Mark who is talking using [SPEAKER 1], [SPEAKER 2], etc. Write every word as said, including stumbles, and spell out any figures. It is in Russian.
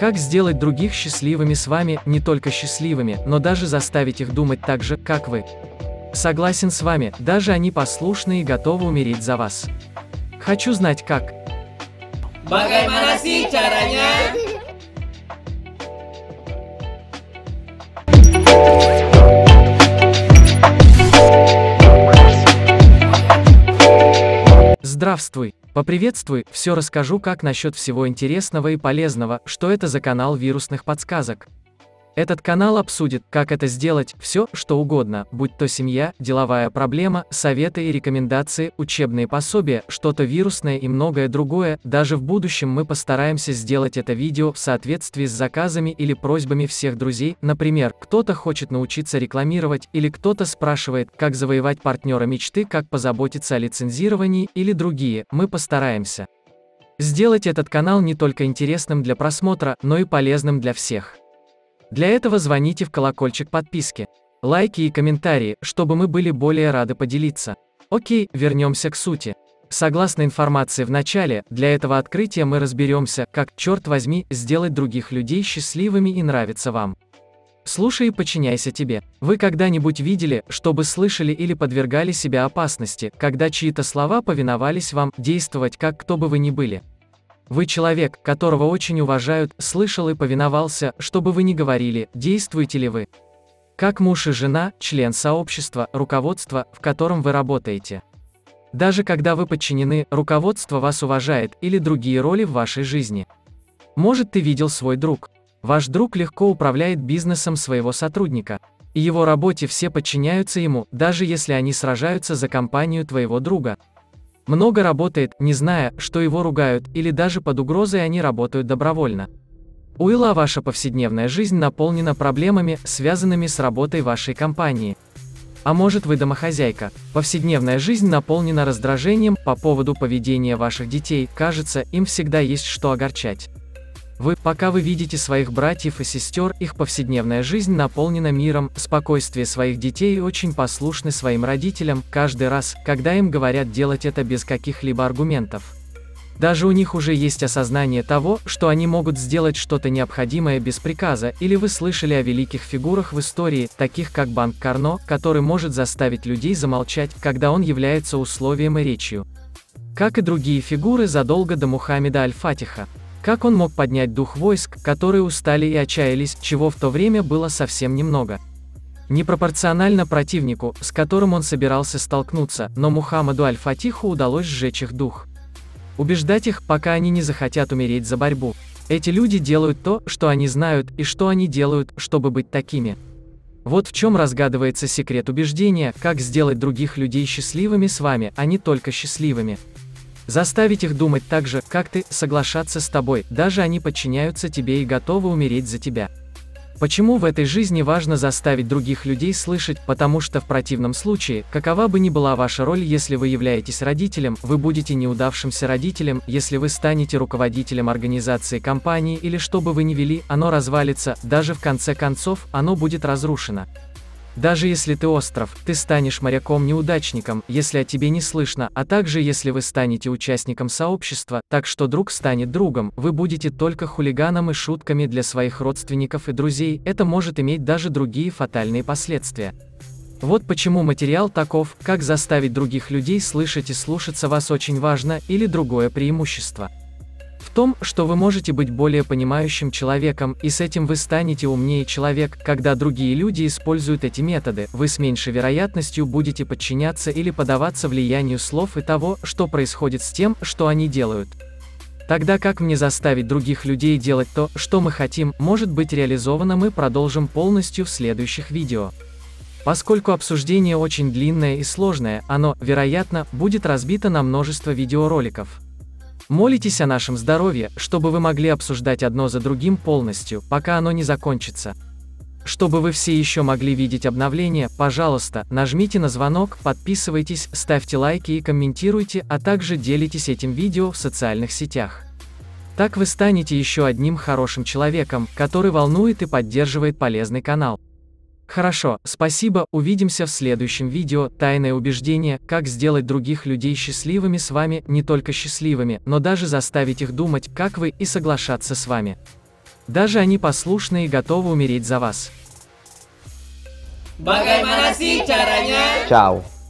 [SPEAKER 1] Как сделать других счастливыми с вами, не только счастливыми, но даже заставить их думать так же, как вы. Согласен с вами, даже они послушны и готовы умереть за вас. Хочу знать как.
[SPEAKER 2] Bagaimana sih caranya?
[SPEAKER 1] Здравствуй, поприветствуй, все расскажу как насчет всего интересного и полезного, что это за канал вирусных подсказок. Этот канал обсудит, как это сделать, все, что угодно, будь то семья, деловая проблема, советы и рекомендации, учебные пособия, что-то вирусное и многое другое. Даже в будущем мы постараемся сделать это видео в соответствии с заказами или просьбами всех друзей. Например, кто-то хочет научиться рекламировать, или кто-то спрашивает, как завоевать партнера мечты, как позаботиться о лицензировании, или другие. Мы постараемся сделать этот канал не только интересным для просмотра, но и полезным для всех. Для этого звоните в колокольчик подписки, лайки и комментарии, чтобы мы были более рады поделиться. Окей, вернемся к сути. Согласно информации в начале, для этого открытия мы разберемся, как, черт возьми, сделать других людей счастливыми и нравиться вам. Слушай и подчиняйся тебе. Вы когда-нибудь видели, чтобы слышали или подвергали себя опасности, когда чьи-то слова повиновались вам, действовать как кто бы вы ни были? Вы человек, которого очень уважают, слышал и повиновался, что бы вы ни говорили, действуете ли вы как муж и жена, член сообщества, руководства, в котором вы работаете. Даже когда вы подчинены, руководство вас уважает, или другие роли в вашей жизни. Может, ты видел свой друг. Ваш друг легко управляет бизнесом своего сотрудника, и его работе все подчиняются ему, даже если они сражаются за компанию твоего друга. Много работает, не зная, что его ругают, или даже под угрозой они работают добровольно. Уилла, ваша повседневная жизнь наполнена проблемами, связанными с работой вашей компании. А может, вы домохозяйка. Повседневная жизнь наполнена раздражением по поводу поведения ваших детей, кажется, им всегда есть что огорчать. Вы, пока вы видите своих братьев и сестер, их повседневная жизнь наполнена миром, спокойствие своих детей очень послушны своим родителям, каждый раз, когда им говорят делать это без каких-либо аргументов. Даже у них уже есть осознание того, что они могут сделать что-то необходимое без приказа, или вы слышали о великих фигурах в истории, таких как Банк Карно, который может заставить людей замолчать, когда он является условием и речью. Как и другие фигуры задолго до Мухаммеда Аль-Фатиха. Как он мог поднять дух войск, которые устали и отчаялись, чего в то время было совсем немного. Непропорционально противнику, с которым он собирался столкнуться, но Мухаммаду Аль-Фатиху удалось сжечь их дух. Убеждать их, пока они не захотят умереть за борьбу. Эти люди делают то, что они знают, и что они делают, чтобы быть такими. Вот в чем разгадывается секрет убеждения, как сделать других людей счастливыми с вами, а не только счастливыми. Заставить их думать так же, как ты, соглашаться с тобой, даже они подчиняются тебе и готовы умереть за тебя. Почему в этой жизни важно заставить других людей слышать? Потому что в противном случае, какова бы ни была ваша роль, если вы являетесь родителем, вы будете неудавшимся родителем, если вы станете руководителем организации компании или что бы вы ни вели, оно развалится, даже в конце концов, оно будет разрушено. Даже если ты остров, ты станешь моряком-неудачником, если о тебе не слышно, а также если вы станете участником сообщества, так что друг станет другом, вы будете только хулиганом и шутками для своих родственников и друзей, это может иметь даже другие фатальные последствия. Вот почему материал таков, как заставить других людей слышать и слушаться вас очень важно, или другое преимущество. В том, что вы можете быть более понимающим человеком, и с этим вы станете умнее человек, когда другие люди используют эти методы, вы с меньшей вероятностью будете подчиняться или поддаваться влиянию слов и того, что происходит с тем, что они делают. Тогда как мне заставить других людей делать то, что мы хотим, может быть реализовано, мы продолжим полностью в следующих видео. Поскольку обсуждение очень длинное и сложное, оно, вероятно, будет разбито на множество видеороликов. Молитесь о нашем здоровье, чтобы вы могли обсуждать одно за другим полностью, пока оно не закончится. Чтобы вы все еще могли видеть обновления, пожалуйста, нажмите на звонок, подписывайтесь, ставьте лайки и комментируйте, а также делитесь этим видео в социальных сетях. Так вы станете еще одним хорошим человеком, который волнует и поддерживает полезный канал. Хорошо, спасибо, увидимся в следующем видео. Тайное убеждение, как сделать других людей счастливыми с вами, не только счастливыми, но даже заставить их думать, как вы, и соглашаться с вами. Даже они послушны и готовы умереть за вас.
[SPEAKER 2] Bagaimana sih caranya?
[SPEAKER 3] Ciao.